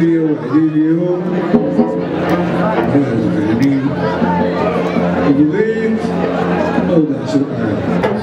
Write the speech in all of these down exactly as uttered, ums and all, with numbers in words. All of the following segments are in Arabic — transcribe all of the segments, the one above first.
غالية وحدي اليوم غالي بغيت أوضح سؤال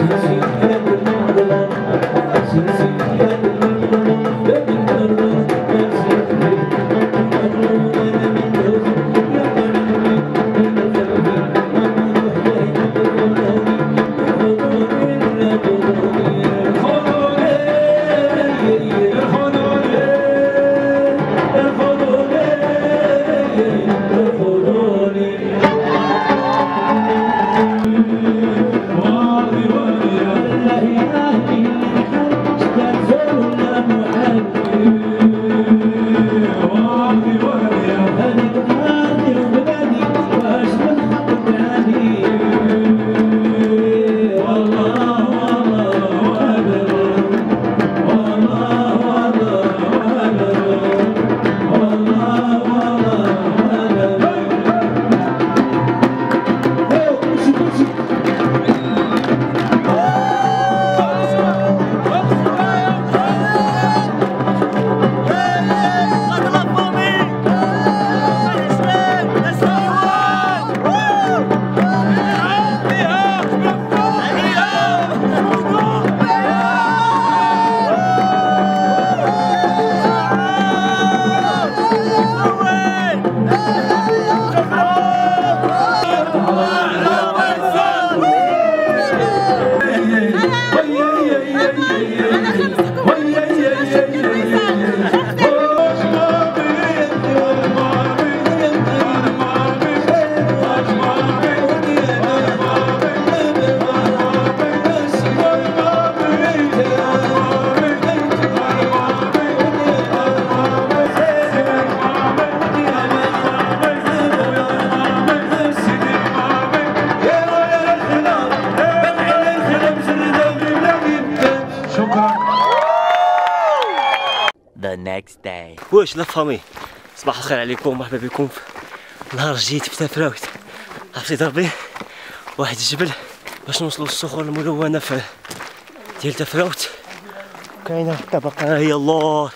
next day. واش لا فامي، صباح الخير عليكم، مرحبا بكم في نهار جديد في تفراوت. عرفتي ضربي واحد الجبل باش نوصلوا للصخور الملونه في ديال تفراوت. كاينه طبقه هي الله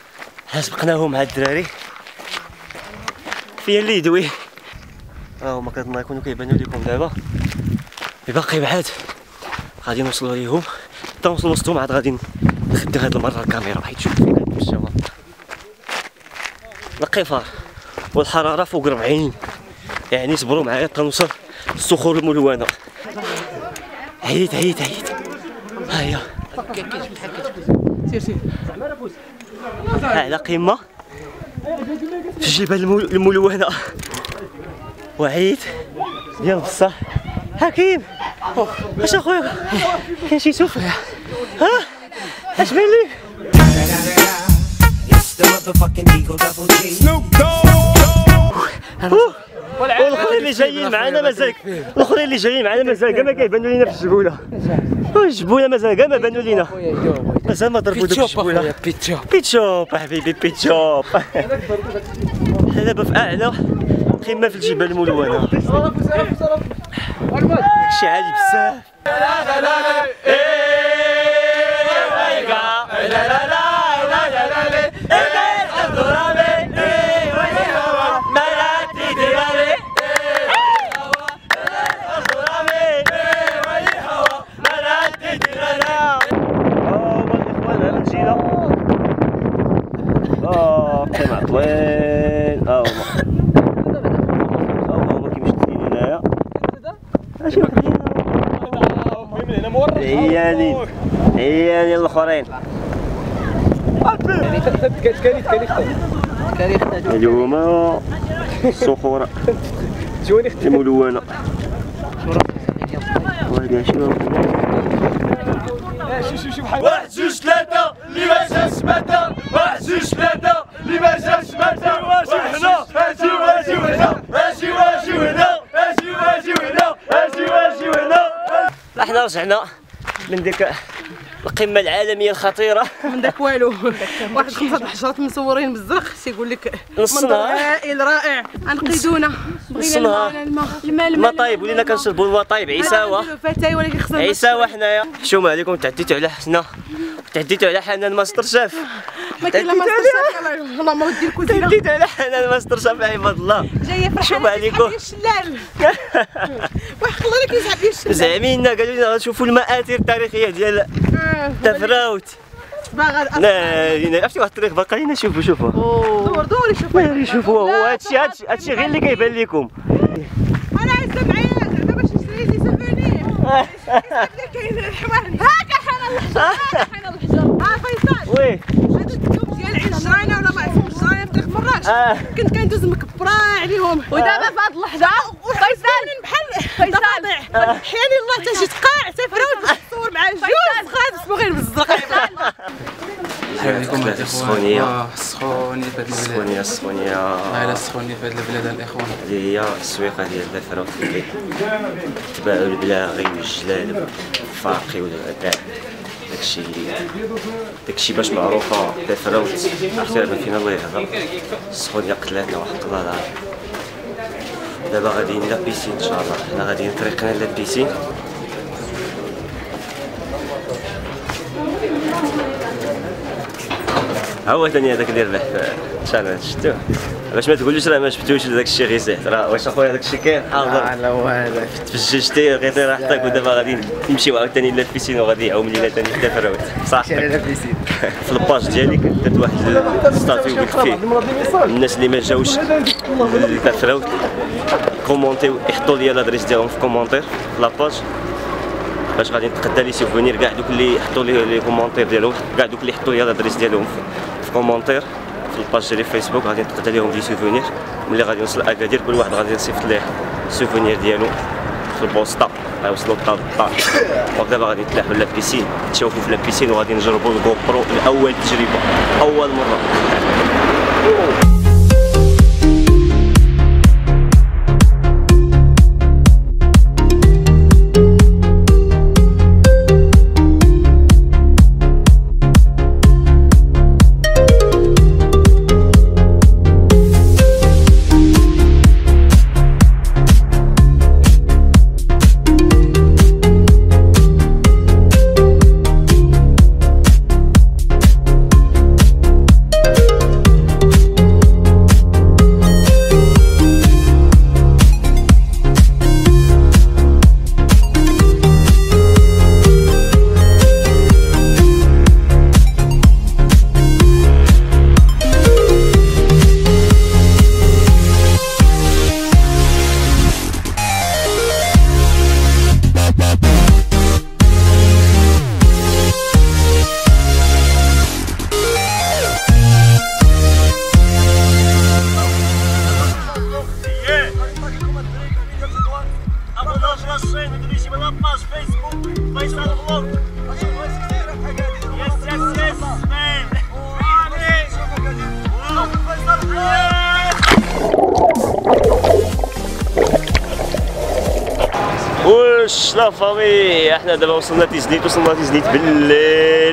سبقناهم مع الدراري فين اللي يدوي. ها هما كنظن يكونوا كيبانوا لكم دابا، باقي بعاد غادي نوصلوا ليهم. حتى نوصل وسطهم عاد غادي نخدم هاد المره الكاميرا حيت شوف فين كنمشيو. القفار والحراره فوق أربعين، يعني صبروا معايا حتى نوصل للصخور الملونه. عييت عييت عييت. ها هي سير سير على قمه في الجبال الملونه. وعيت ديال بصح. حكيم اش اخويا كاين شي سوف؟ ها اش بان لي؟ والاخرين اللي جايين معنا مازال الاخرين اللي جايين معنا مازال كاع ما كيبانوا لينا في الجبوله. الجبوله مازال كاع ما بانوا لينا، مازال ما ضربوا دوك الجبوله. بيتشوب حبيبي بيتشوب. حنا دابا في اعلى قمه في الجبال الملونه. داكشي عالي بزاف. اه قمع طويل. ها هما ها هما كيمشيو هنايا. اش واخدين عيانين عيانين الاخرين. هادو هما الصخور الملونه. واحد جوج ثلاثة اللي ما جاش ماتا، واحد جوج ثلاثة اللي ما جاش ماتا، واجيو هنا اجيو اجيو هنا اجيو اجيو هنا اجيو اجيو هنا اجيو اجيو هنا. احنا رجعنا من ديك القمه العالميه الخطيره. من داك والو واحد خمسة الحشرات مصورين بالزرق تيقول لك منظر هائل رائع. انقذونا بغينا الماء الماء الماء طايب ولينا كنشربوا الماء طايب. عيساوه فتاي ولكن خصنا عيساوه حنايا. حشومه عليكم تعديتوا على حسنا تعديتو على حنان ماستر شيف. ما كاين لا ماستر شيف يلاه ما ودي الكوزينه. تعديتو على حنان ماستر شيف عباد الله. جايه فرحانه شوف عليكم. الشلال. وحق الله اللي كيسحب لي الشلال. زعمينا قالوا لنا غنشوفوا المآثر التاريخية ديال تفراوت. باغا لا عرفتي واحد الطريق باقي لنا. شوفوا شوفوا دور دور شوفوا شوفوا هو هادشي هادشي هادشي غير اللي كيبان لكم. انا عايزه معايا زعما باش نشري لي سوفونير. كاين الحوار هاكا حنا الحجر هاكا حنا الحجر. ها فيصل وي هذا الدوب ديال عين الجراينه ولا ما عرفتش الجراينه في طريق مراش كنت كندوز مكبره عليهم. ودابا في هذه اللحظه فيصل بحال فيصل حياني الله حتى جيت قاع تفراوت باش نصور مع جوج خاف اسمو غير بالزرق. مرحبا بكم السخونية. السخونية السخونية في هاد البلاد السخونية السخونية هاي السخونية في هاد البلاد الاخوان اللي هي السويقة ديال تفراوت اللي تباعو البلاغي والجلال الفاقي والغداء. داكشي داكشي باش معروفة تفراوت. عرفتي راه فينا الله يهضر. السخونية قتلاتنا وحق الله العظيم. دابا غاديين لا بيسين ان شاء الله. حنا غاديين طريقنا لا بيسين. ها هو ثاني هذاك اللي ربح في الشالنج شفتوه. باش ما تقولوش راه ما شفتوش داك الشيء غير سيحت. راه واش اخويا داك الشيء كاين حاضر. لا هو هذا تفججتي غير طير راحتك. ودابا غادي نمشيو عاوتاني لا البيسين وغادي يعوم لينا ثاني في تفراوت صح. على بيسين في الباج ديالي كنت درت واحد الستاتيو قلت فيه الناس اللي ما جاوش لتفراوت كومونتيو يحطوا لي لادريس ديالهم في كومونتير في لاباج باش غادي نتقدى لي سوفونير. كاع دوك اللي يحطوا لي لي كومونتير ديالهم كاع دوك اللي يحطوا لي لادريس ديالهم في كومونتير في الباج ديالي في فيسبوك غادي نتقدى لهم دي سوفونير. ملي غادي نوصل لاكادير كل واحد غادي نصيفط ليه السوفونير ديالو في البوسطه غيوصلوا للدار. دونك دابا غادي نتلاحوا لا بيسين تشوفوا في لا بيسين وغادي نجربوا الجو برو لاول تجربه اول مره. واش لا فامي احنا دابا وصلنا تيزنيت وصلنا تيزنيت بالليل.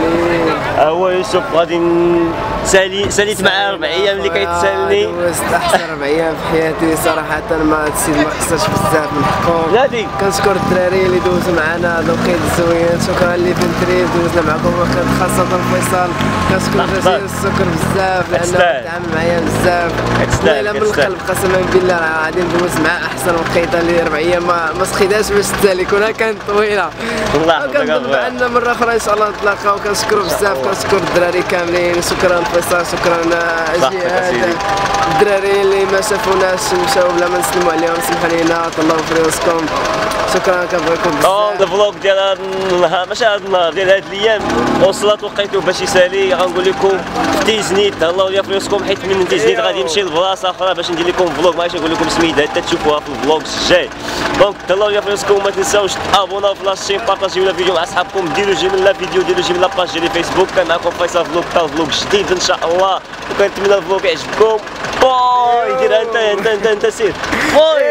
ها هو يوسف غادي سالي ساليت معاه ربع ايام اللي كيتسالني. دوزت احسن ربع ايام في حياتي صراحه. ما السيد ما قصرش بزاف من حقهم. نادي كنشكر الدراري اللي دوزوا معنا دوقيت الزوينات. شكرا لي فينتري دوزنا معكم وكانت خاصه فيصل. كنشكر جزيل الشكر بزاف لانه تعامل معايا بزاف. والله من القلب قسما بالله راه غادي ندوز معاه احسن وقيته اللي ربع ايام ما ما سخيتهاش باش تسالي كونها كانت طويله. والله كنظن عندنا مره اخرى ان شاء الله نتلاقاو. كنشكروا بزاف كنشكر الدراري كاملين. شكرا فيصل شكرا جهاد. الدراري اللي ما شافوناش مشاو بلا ما نسلموا عليهم سمحوا لينا طلعوا في راسكم. شكرا كنبغيكم بزاف. الفلوق ديال هذا النهار ماشي هذا النهار ديال هاد الايام وصلت وقيتو باش يسالي. غنقول لكم في تيزنيت تهلاو ليا في راسكم حيت من تيزنيت غادي نمشي لبلاصه اخرى باش ندير لكم فلوق ماشي نقول لكم سميتها حتى تشوفوها في الفلوق الجاي. دونك تهلاو ليا في راسكم وما تنساوش تابوناو في لاشين بارطاجيو الفيديو مع صحابكم ديروا جيم لا فيديو ديروا جيم لاباج ديالي فيسبوك. كان معكم فيصل فلوق تا فلوق جديد ان شاء الله وكنتمنى الفلوق يعجبكم. باي دير انت انت انت انت سير باي.